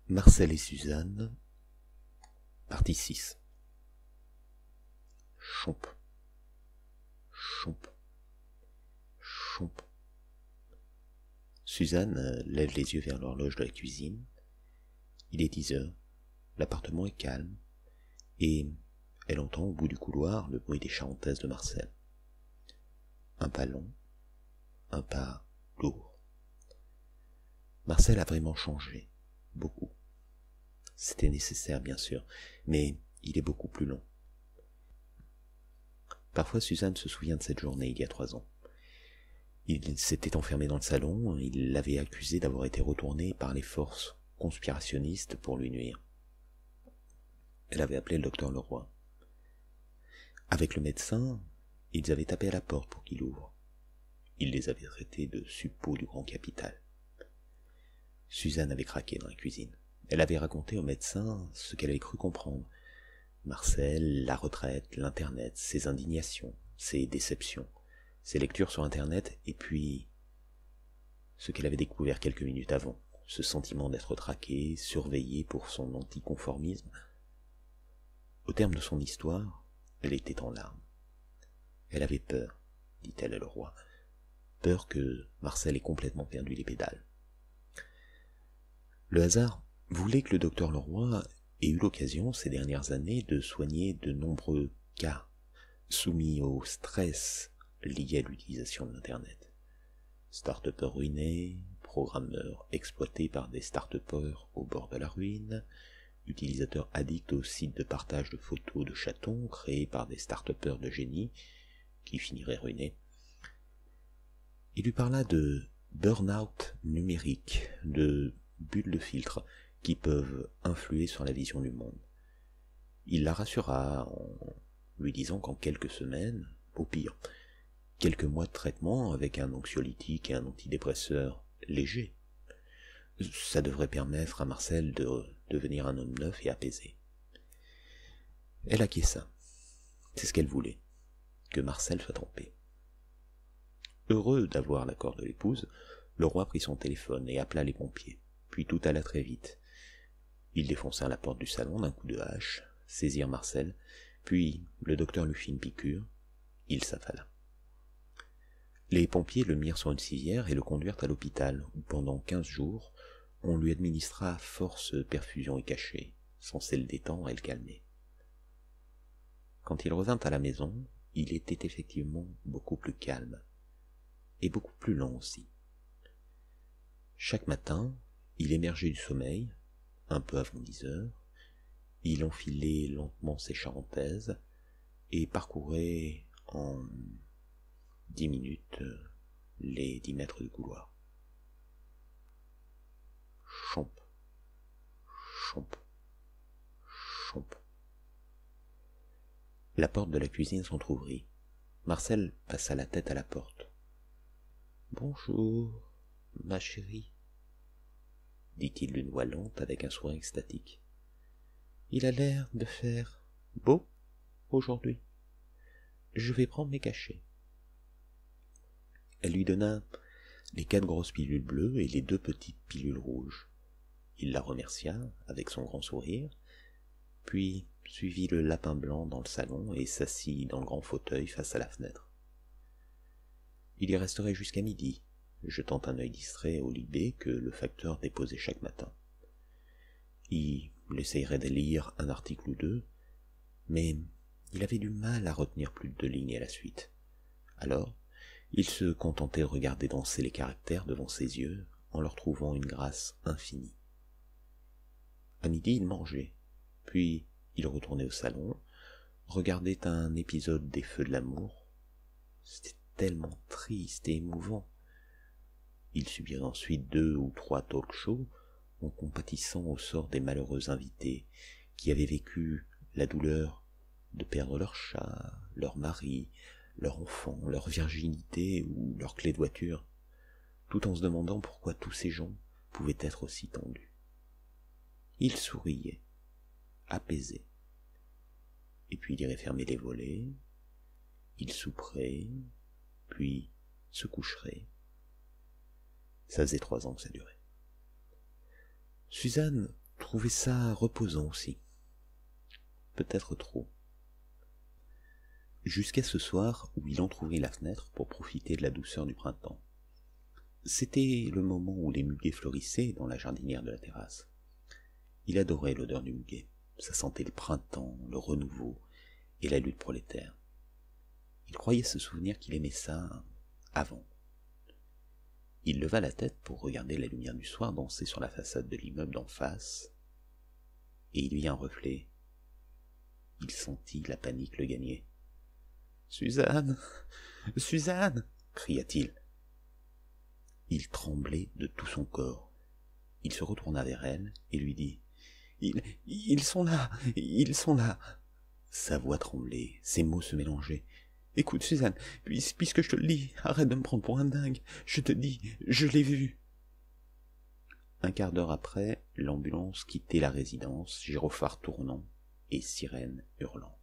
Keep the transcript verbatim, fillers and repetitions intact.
Marcel et Suzanne, partie six. Chomp, chomp, chomp. Suzanne lève les yeux vers l'horloge de la cuisine. Il est dix heures, l'appartement est calme, et elle entend au bout du couloir le bruit des charentaises de Marcel. Un pas long, un pas lourd. Marcel a vraiment changé, beaucoup. C'était nécessaire, bien sûr, mais il est beaucoup plus long. Parfois, Suzanne se souvient de cette journée il y a trois ans. Il s'était enfermé dans le salon, il l'avait accusé d'avoir été retourné par les forces conspirationnistes pour lui nuire. Elle avait appelé le docteur Leroy. Avec le médecin, ils avaient tapé à la porte pour qu'il ouvre. Il les avait traités de suppôts du grand capital. Suzanne avait craqué dans la cuisine. Elle avait raconté au médecin ce qu'elle avait cru comprendre. Marcel, la retraite, l'internet, ses indignations, ses déceptions, ses lectures sur internet, et puis ce qu'elle avait découvert quelques minutes avant, ce sentiment d'être traquée, surveillée pour son anticonformisme. Au terme de son histoire, elle était en larmes. Elle avait peur, dit-elle à Leroy, peur que Marcel ait complètement perdu les pédales. Le hasard voulait que le docteur Leroy ait eu l'occasion ces dernières années de soigner de nombreux cas soumis au stress lié à l'utilisation de l'Internet. Start-upers ruinés, programmeurs exploités par des start-upers au bord de la ruine, utilisateurs addicts aux sites de partage de photos de chatons créés par des start-upers de génie qui finiraient ruinés. Il lui parla de burn-out numérique, de bulles de filtre qui peuvent influer sur la vision du monde. Il la rassura en lui disant qu'en quelques semaines, au pire, quelques mois de traitement avec un anxiolytique et un antidépresseur léger, ça devrait permettre à Marcel de devenir un homme neuf et apaisé. Elle acquiesça. C'est ce qu'elle voulait, que Marcel soit en paix. Heureux d'avoir l'accord de l'épouse, le roi prit son téléphone et appela les pompiers. Puis tout alla très vite. Ils défoncèrent la porte du salon d'un coup de hache, saisirent Marcel, puis le docteur lui fit une piqûre. Il s'affala. Les pompiers le mirent sur une civière et le conduirent à l'hôpital, où pendant quinze jours, on lui administra force perfusion et cachée, censée le détendre et le calmer. Quand il revint à la maison, il était effectivement beaucoup plus calme, et beaucoup plus lent aussi. Chaque matin, il émergeait du sommeil, un peu avant dix heures, il enfilait lentement ses charentaises et parcourait en dix minutes les dix mètres du couloir. Chomp, chomp, chomp. La porte de la cuisine s'entr'ouvrit. Marcel passa la tête à la porte. « Bonjour, ma chérie, » dit-il d'une voix lente avec un sourire extatique. « Il a l'air de faire beau aujourd'hui. Je vais prendre mes cachets. » Elle lui donna les quatre grosses pilules bleues et les deux petites pilules rouges. Il la remercia avec son grand sourire, puis suivit le lapin blanc dans le salon et s'assit dans le grand fauteuil face à la fenêtre. Il y resterait jusqu'à midi, jetant un œil distrait au libé que le facteur déposait chaque matin. Il essayerait de lire un article ou deux, mais il avait du mal à retenir plus de deux lignes à la suite. Alors, il se contentait de regarder danser les caractères devant ses yeux en leur trouvant une grâce infinie. À midi, il mangeait, puis il retournait au salon, regardait un épisode des Feux de l'amour. C'était tellement triste et émouvant. Il subirait ensuite deux ou trois talk-shows en compatissant au sort des malheureux invités qui avaient vécu la douleur de perdre leur chat, leur mari, leur enfant, leur virginité ou leur clé de voiture, tout en se demandant pourquoi tous ces gens pouvaient être aussi tendus. Il souriait, apaisé, et puis il irait fermer les volets, il souperait, puis se coucherait. Ça faisait trois ans que ça durait. Suzanne trouvait ça reposant aussi. Peut-être trop. Jusqu'à ce soir où il entr'ouvrit la fenêtre pour profiter de la douceur du printemps. C'était le moment où les muguets fleurissaient dans la jardinière de la terrasse. Il adorait l'odeur du muguet. Ça sentait le printemps, le renouveau et la lutte prolétaire. Il croyait se souvenir qu'il aimait ça avant. Il leva la tête pour regarder la lumière du soir danser sur la façade de l'immeuble d'en face, et il vit un reflet. Il sentit la panique le gagner. « Suzanne, Suzanne !» cria-t-il. Il tremblait de tout son corps. Il se retourna vers elle et lui dit « Ils, ils sont là, ils sont là !» Sa voix tremblait, ses mots se mélangeaient. « Écoute, Suzanne, puis, puisque je te le dis, arrête de me prendre pour un dingue. Je te dis, je l'ai vu. » Un quart d'heure après, l'ambulance quittait la résidence, gyrophare tournant et sirène hurlant.